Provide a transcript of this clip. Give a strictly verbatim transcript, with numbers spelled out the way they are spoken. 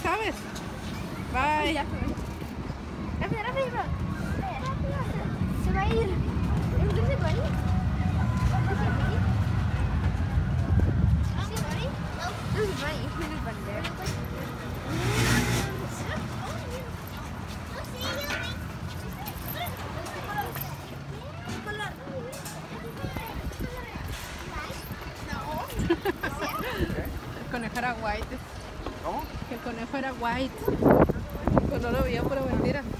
sabes. Bye. Rápido, rápido. Se va a ir. ¿Entonces se va a ir? ¿Se va a ir? ¿Se va a ir? No se va a ir. No se va a ir. El conejo era white. ¿Cómo? Que el conejo era white. Pues no lo veía, pura mentira.